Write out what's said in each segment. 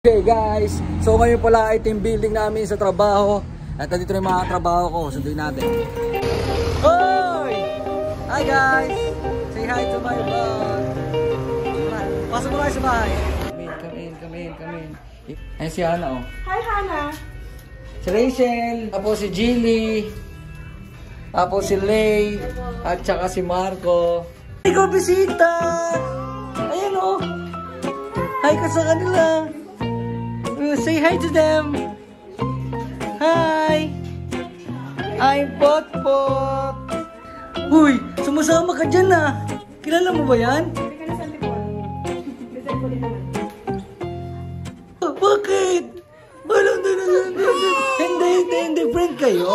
Okay guys, so ngayon pala ay team building namin sa trabaho. At dito na yung mga trabaho ko, sunduin natin. Hoy! Hi guys! Say hi to my vlog. Pasok mo kayo sa bahay. Come in. Ayan si Hana oh. Hi Hana! Si Rachel, tapos si Jilly, tapos si Lay, at saka si Marco. Ikaw bisita! Ayan oh! Hi ka sa kanila! Say hi to them. Hi. I'm Potpot. Uy, sumasama ka dyan ah. Kilala mo ba yan? Bakit? Hindi. Friend kayo.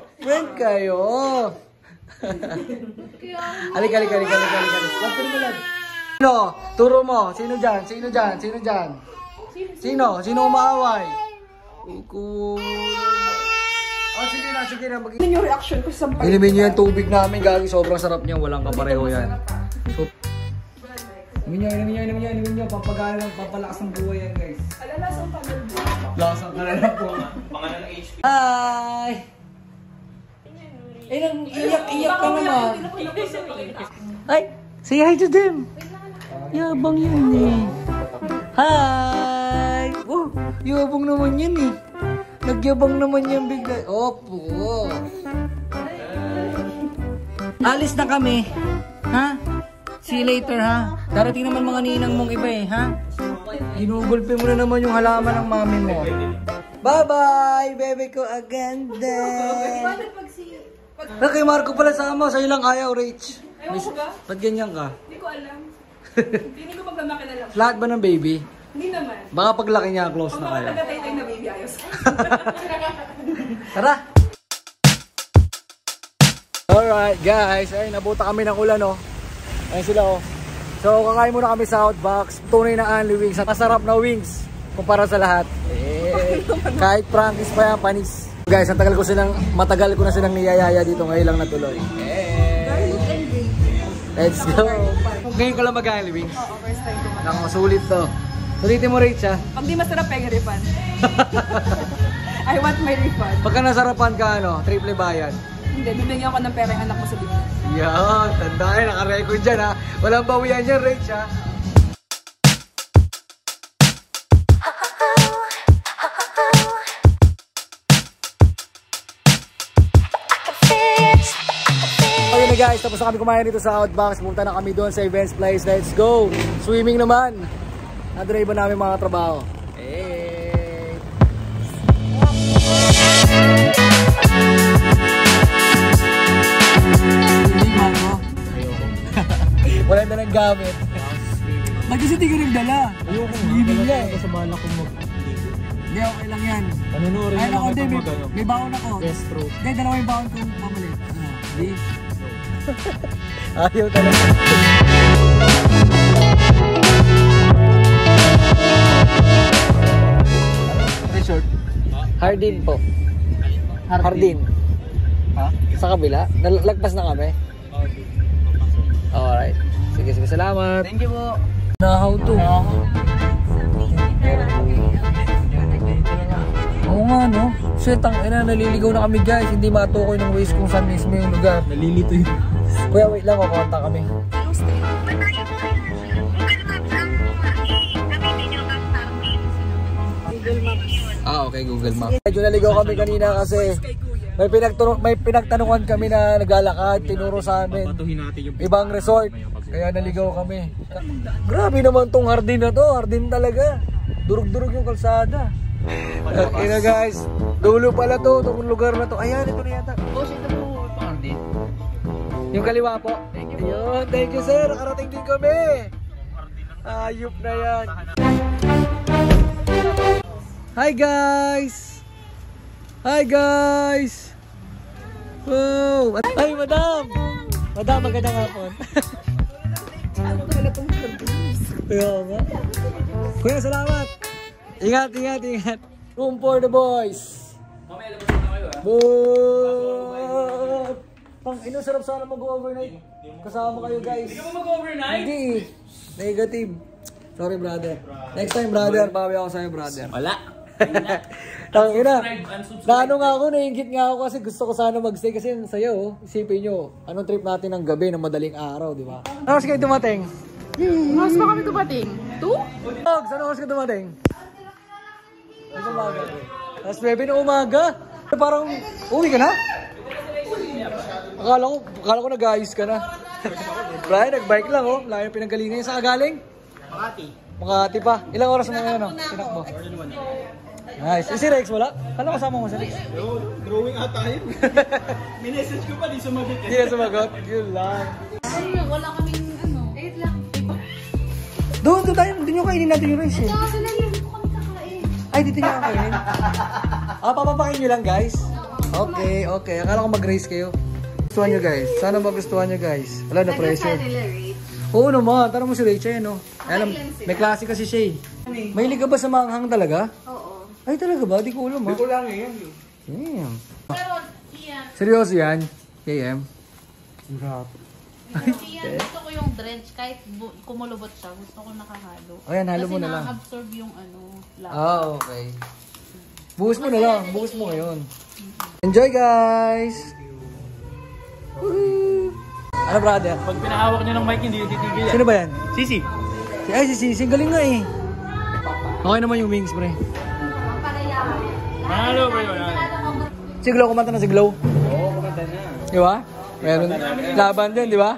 Halika. Lapit mo lang. Turo mo. Sino dyan? Sino umaaway? Oh, sige na. Ano yung reaction ko sa Inimin nyo yung tubig namin, gagi. Sobrang sarap niya. Walang kapareho yan. So, Inimin nyo. Papalakas ng buhay yan, guys. Alalasang pagod. Lasang ka na lang po. Pangalan ng HP. Hi! Iyak ka naman. Ay, say hi to them. Yabang yun eh. Hi! Oh, yabang naman yan eh. Nagyabang naman yan bigla. Opo. Alis na kami. Ha? See you later ha. Darating naman mga ninang mong iba eh, ha? Ginugulpe mo na naman yung halaman ng mami mo. Bye-bye, bebe ko aganda. Kay Marco pala sama. Sa'yo lang ayaw, Rach. Ewan ko ba? Ba't ganyan ka? Hindi ko alam. Hindi ko magmamakilala. Lahat ba ng baby? Hindi naman. Baka paglaki niya, close na kayo. Pagkakatay na baby, ayos. Tara! Alright guys, ay nabuta kami ng ulan oh. Ayun sila oh. So kakain muna kami sa Outbox. Tunay na Only Wings. Masarap na wings kumpara sa lahat. Kahit practice pa yan, panis. Guys, matagal ko na silang niyayaya dito. Ngayon lang natuloy. Let's go! Ngayon ko lang mag-Only Wings. Oo, first time ko. Naku, sulit to. Sulitin mo Rach ha. Pag di masarap, pega refund. I want my refund. Pagka nasarapan ka triple bayad. Hindi, bibigyan ko ng pera yung anak mo sa bigyan. Yan, tandaan, naka-record dyan ha. Walang bawian dyan, Rach ha. Ayun na guys, tapos na kami kumain dito sa Outbox. Pumunta na kami doon sa events place. Let's go! Swimming naman. Nadrive namin mga trabaho. Hey! Hindi Marco. Wala na ng gamit. Bakit kasi di ka nagdala? Ayoko nga. Swimming nga eh. Sa bala ko Hindi, okay lang yan. Panunurin Ayun lang ako, ito hindi. May baon ako. Yes, true. Hindi, dalawa yung baon kong pamalit. Hindi. Ayaw talaga. Resort? Hardin po. Hardin. Ha? Sa kabila? Lagpas na kami? Alright. Sige, salamat. Thank you po. How to? Oo nga no. Shit, naliligaw na kami guys. Hindi matukoy ng waste kung saan mismo yung lugar. Nalilito yun. Kuya, wait lang. Kukonta kami. Okay, Google Maps. Medyo naligaw kami kanina kasi may pinagtanungan kami na naglalakad, tinuro sa amin ibang resort, kaya naligaw kami. Grabe naman tong Hardin na to, Hardin talaga. Durug-durug yung kalsada. Okay na guys, dulo pala to, itong lugar na to. Ayan, ito na yata. Oh, shit, ito po Hardin. Yung kaliwa po. Ayun, thank you sir, nakarating din kami. Ayup na yan. Hi guys! Hi guys! Wow! Ay madam! Madam, magandang hapon. Kuya, salamat! Ingat! Room for the boys! Mamaya labas na kayo ha? Boom! Pang ino, sarap sana mag-overnight. Kasama kayo guys. Hindi ka ba mag-overnight? Hindi. Negative. Sorry, brother. Next time, brother, bawi ako sa'yo, brother. Wala. Tangina. Naano nga ako, naingit nga ako kasi gusto ko sana magstay kasi sa'yo, oh. Isipin nyo, anong trip natin ng gabi ng madaling araw, di ba? Ano oras kayo dumating? Mas pa kami dumating? 2? Dogs, ano oras kayo dumating? Ay, umaga. Tapos 9 na umaga. Parang, uwi ka na? Akala ko nag-ayos ka na. Brian, nag-bike lang, oh. Layo pinanggalingan. Saan ka galing? Makati pa. Ilang oras mo ngayon, oh? Tinakbo. Nice. Si Rex wala? Kala kasama mo si Rex? Drawing ata yun. Minessage ko pa, di sumagot eh. Hindi na sumagot? Yun lang. Wala kaming ano. Wait lang. Doon tayo. Doon nyo kainin natin yung rice eh. Kasi na yun. Dito kami kakain. Ay, dito nyo kakainin. Papapakain nyo lang guys. Okay. Akala ko mag-race kayo. Gustuhan nyo guys. Sana magustuhan nyo guys. Wala na pressure. Oo naman. Tara mo si Rachel, no? Alam, may klase kasi siya eh. Mahilig ka ba sa manghang talaga? Oo. Ay talaga ba? Di ko alam ha. Di ko lang eh. Damn. Pero, Ian. Seryoso yan? KM? Sarap. Ian, gusto ko yung drench. Kahit kumulubot siya, gusto ko nakahalo. Ayan, halo mo na lang. Kasi na-absorb yung ano, lava. Ah, okay. Buhos mo na lang. Buhos mo ngayon. Enjoy guys! Woohoo! Ano brother? Pag pinahawak niyo ng mic, hindi yung titigil yan. Sino ba yan? Sisi. Ay, si Sisi. Galing nga eh. Okay naman yung wings, pre. Halo ba yun? Si Glow, kumanta na si Glow. Oo, kumanta na. Di ba? Meron. Laban din, di ba?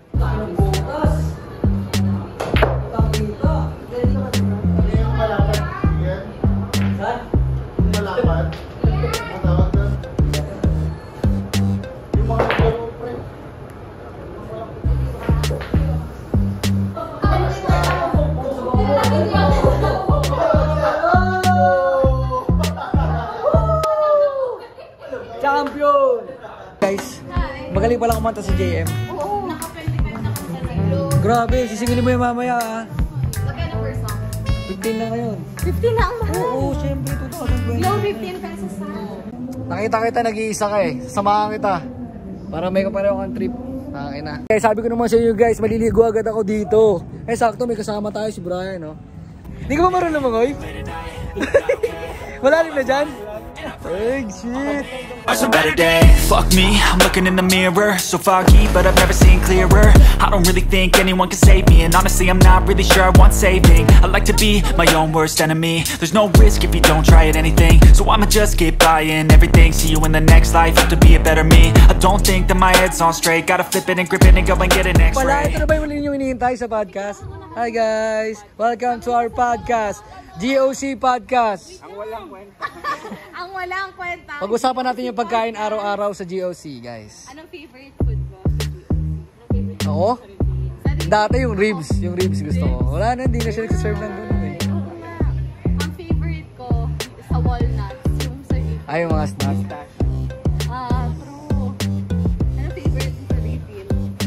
Champion! Guys, magaling pala kumanta si JM. Oo. Naka-25 na kami sa relo. Grabe, sisingilin mo yung mamaya ah. Magkano per song? 15 na ngayon. 15 na ang mahal. Oo, syempre, 2020. Low 15 pesos sa. Nakita kita, nag-iisa ka eh. Samahan kita. Para may kapareho kang trip. Tangin na. Kaya sabi ko naman sa inyo guys, maliligo agad ako dito. Eh sakto, may kasama tayo si Brian, no? Hindi ka ba marunong mangoy? Malalim na dyan? Ay, shit. It's a better day, fuck me, I'm looking in the mirror. So foggy, but I've never seen clearer. I don't really think anyone can save me, and honestly I'm not really sure I want saving. I like to be my own worst enemy. There's no risk if you don't try at anything, so I'ma just keep buying everything. See you in the next life, have to be a better me. I don't think that my head's on straight. Gotta flip it and grip it and go and get an Pala, x-ray. ito na ba yung muli yung hinihintay sa podcast? Hi guys! Welcome to our podcast, GOC Podcast. Ang walang kwenta. Ang walang kwenta. Pag-usapan natin yung pagkain araw-araw sa GOC, guys. Anong favorite food mo? Ako? Dati yung ribs gusto ko. Wala na, hindi na siya nagsiserve ng ganun eh. Ang favorite ko sa walnuts, yung sa Ay, yung mga snack. true. Anong favorite mo sa refill?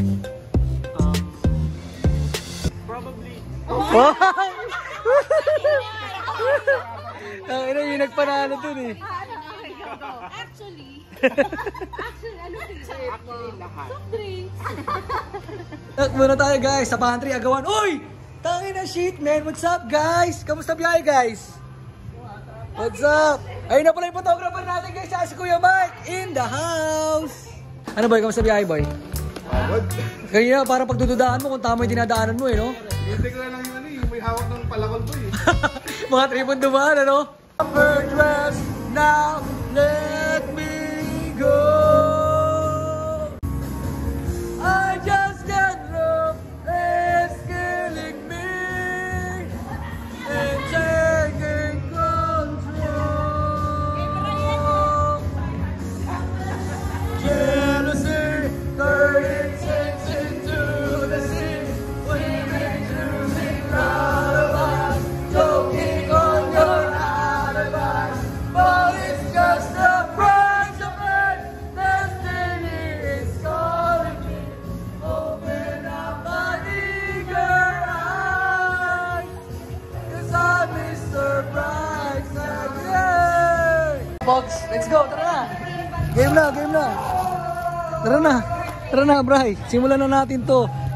Probably. Ina yung nagpanalo dun eh. Actually, ano favorite mo? Soft drinks. Muna tayo guys, sa pantry, agawan. Uy! Tangin na shit man, what's up guys? Kamusta biyahe guys? What's up? Ayun na pala yung photographer natin guys, si Kuya Mike in the house. Ano boy, kamusta biyahe boy? Kanina parang pagdududaan mo kung tama yung dinadaanan mo eh, no? Hindi ko lang yung ano yung may hawak ng palakol ko eh. Mga tripod dumaan, ano? Upper dress, now let me go. I just got love, it's killing me and taking control. Jealousy, turning sense into the sea. Women choosing out of us, choking on your alibis. But it's just a price of life. Destiny is calling me. Open up my eager eyes, 'cause I'm Mr. Brightside. Yay! Box, let's go, tara na! Game na! Tara na, Bray. Simulan na natin to.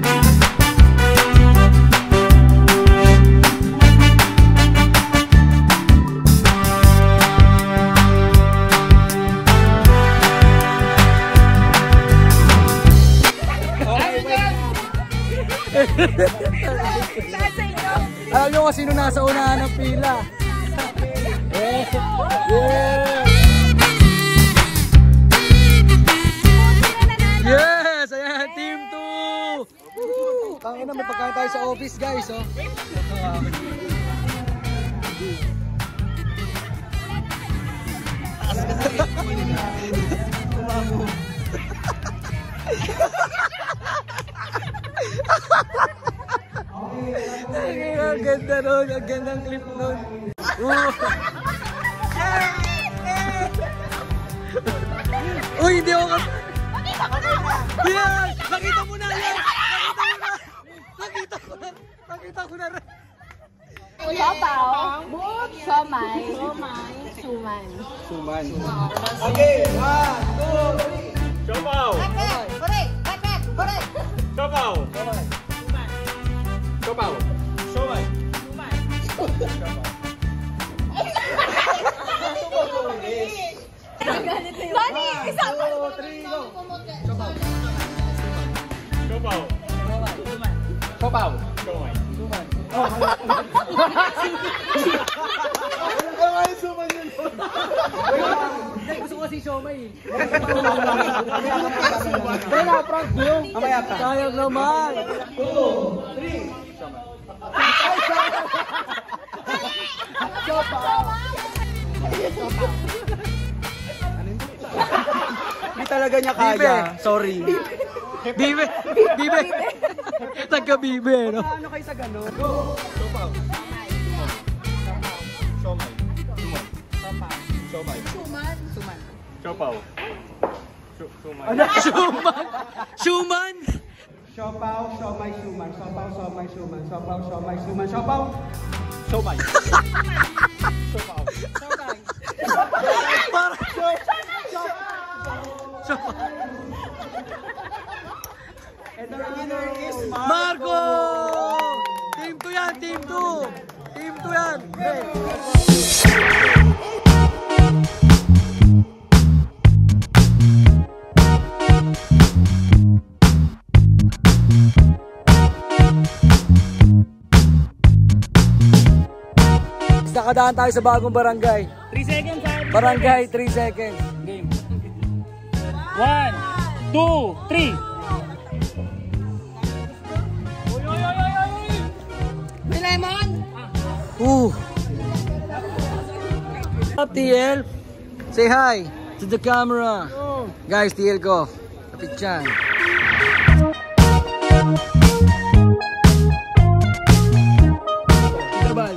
Alam nyo kung sino nasa unahan ng pila. Yeah. Yeah. Yes! Ayan, team 2! Tangina, may pagkain tayo sa office, guys. Oh. Ang ganda nun, ang gandang clip nun. Uy, hindi ako yan! Nakita mo na yan! Nakita ko na rin! Siopaw, siomay, suman. Okay, 1, 2, 3. Siopaw! Correct! Siopaw! Siopaw! Siomay. Dani, isa pa! 2, 3, go! Siopaw! Siopaw! Siomay! Gusto ko si siomay. Wala, prank yung. Sayang naman. 2, 3. Hindi talaga niya kaya. Sorry. Bibe! Taga-bibe, no? Ano kayo sa gano'n? Go! Siopaw. Siomay. Siomay. Siopaw! Shuman! Siopaw, siomay, suman. Siopaw, siomay, suman. Siopaw, siomay, suman. Siopaw. Siomay. Siopaw. And the winner is Marco! Team 2 yan, team 2! Team 2 yan! Hey. makadaan tayo sa bagong barangay. 3 seconds ha. Barangay, 3 seconds. Game. 1, 2, 3. Up, TL? Say hi to the camera. Guys, TL ko. Kapit dyan. Dabal.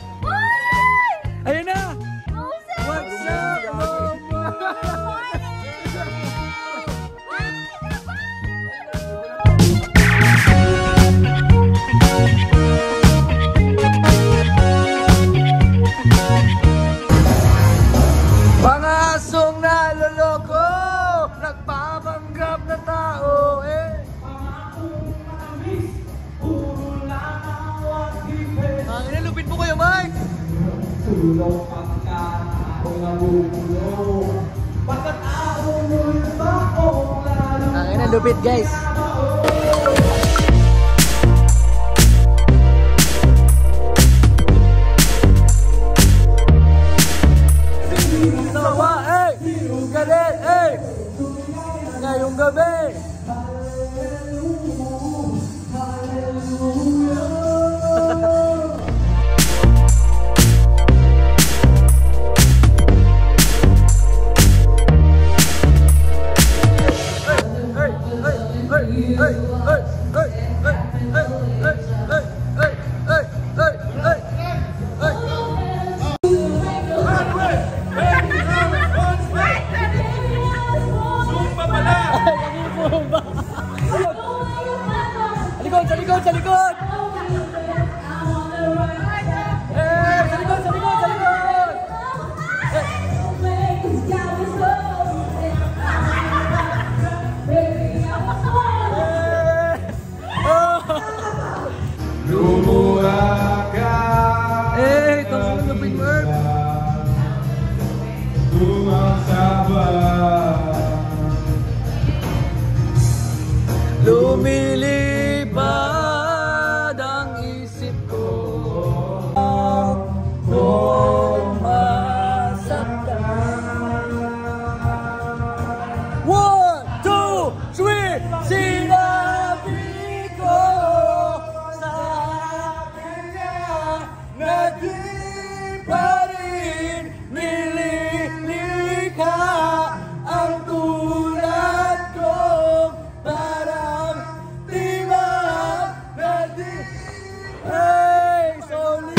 Ayun na! What's up, mama? Mga asong naloloko, nagpapanggap na tao, eh. Ang inalupit mo kayo, Mike! Ang inalupit, guys. Sawa, eh! Galit, eh! Ngayong gabi! Sa likod! Sa likod! Eh! Sa likod! Sa likod! Sa likod! Lumuha ka. Eh! Ito ang lupit mo, Herb! Lumilipad ang isip ko. Kung masaktan. 1, 2, 3. Sinabi ko sa kanya na di pa rin nililikha ang tulad ko. Parang tibak na di. Hey, solid.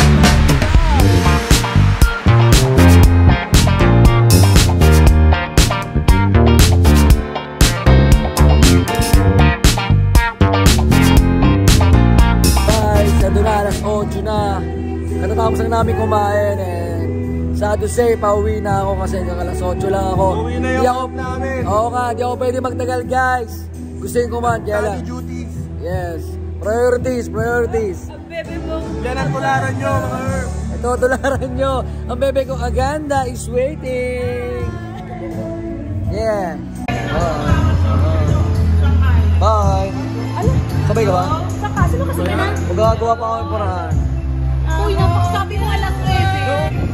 Guys, ando na, alas 8 na. Katatapos lang namin kumain and sad to say, pauwi na ako kasi hanggang alas 8 lang ako. Uwi na yung off namin. Oo nga, di ako pwede magtagal, guys. Gusto yung kumain, kaya lang. Duties. Yes. Priorities, priorities. Yan ang tularan nyo, mga Herb. Ito, tularan nyo. Ang bebe kong Aganda is waiting. Yeah. Bye. Sabay ka ba? Saka, sino kasi ka na? Magagawa pa ako ng purahan. Uy, napagsabi mo alas 13.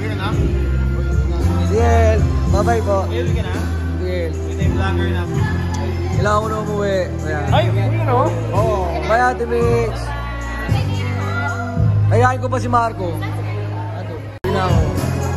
Diel, bye-bye po. Uwi ka na? Diel. Ito yung vlogger na. Kailangan ko na umuwi. Ayan. Ay, uwi ka na? Oo. Bye, Ate Mix. Kayain ko pa si Marco. Ato. Uwi na ako.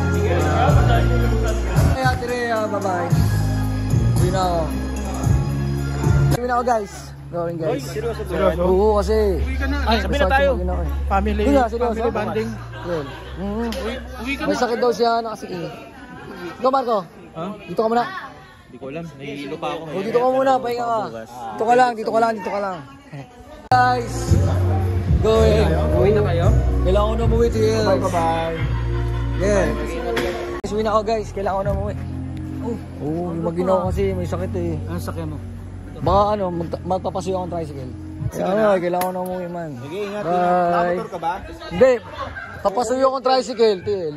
Hey, Ate Rhea, bye-bye. Uwi na ako. Uwi na ako, guys. Going, guys. Seryoso? Oo, kasi. Uwi ka na. Ay, sabi na tayo. Family. Hindi nga, seryoso. Family bonding. Yun. Uwi ka May na. sakit daw siya nakasikin. Ikaw, Marco. Ha? Dito ka muna. Hindi ko alam. Nahihilo pa ako. O, dito ka muna. Pahinga ka. Dito ka lang, dito ka lang, dito ka lang. Guys. Going. Uwi na kayo? Kailangan ko na umuwi, Till. Bye-bye. Yeah. Guys, uwi na ako, guys. Kailangan ko na umuwi. Oo, yung maginaw kasi may sakit eh. Ano sakyan mo? Baka ano, magpapasuyo akong tricycle. Kaya nga, kailangan ko na umuwi, man. Sige, ingat. Bye. Nakamotor ka ba? Hindi. Papasuyo akong tricycle, Till.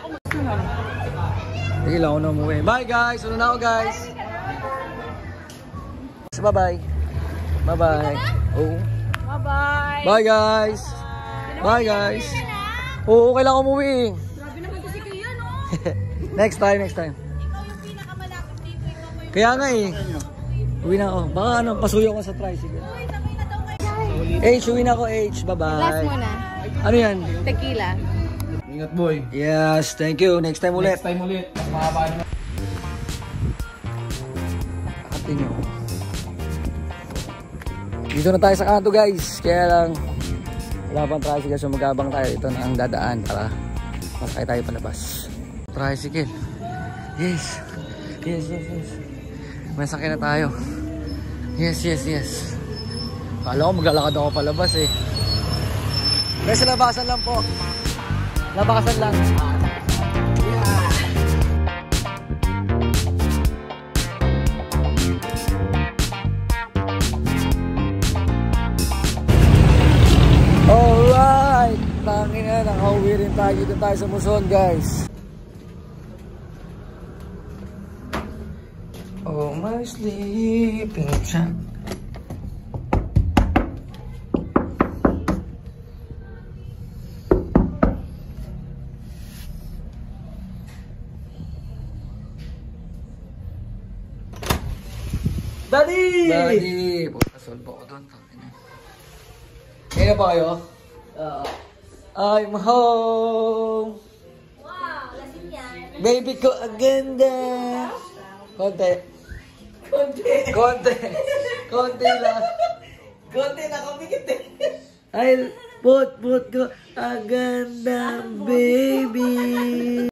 Kailangan ko na umuwi. Bye, guys. Una na ako, guys. Bye-bye. Bye-bye. Oo. Bye-bye. Bye, guys. Bye, guys. Oo, kailangan ko umuwi. Next time. Ikaw yung pinakamalapit dito. Ikaw mo yung... Kaya nga eh. Uwi na ako. Baka ano, pasuyo ko sa tricycle. Uy, sabay na daw kayo. H, uwi na ako H. Bye-bye. Last muna. Ano yan? Tequila. Ingat boy. Yes, thank you. Next time ulit. Next time ulit. Mas mahaba na. Ate nyo. Dito na tayo sa kanto guys. Kaya lang, wala pang tricycle. So magabang tayo. Ito na ang dadaan para masakay tayo palabas. Tricycle. Yes. May sakay na tayo. Yes. Kala ko maglalakad ako palabas eh. Guys, labasan lang po. Labasan lang. Alright! Tangin na, nakauwi rin tayo. Dito tayo sa Muson, guys. Oh, my sleeping child. Daddy! Pagkasol po ako doon. Kaya ba kayo? I'm home! Wow, lasing yan. Baby ko, ang ganda! Konti lang. Konti na kumikit eh. Ay, put ko, ang ganda, baby!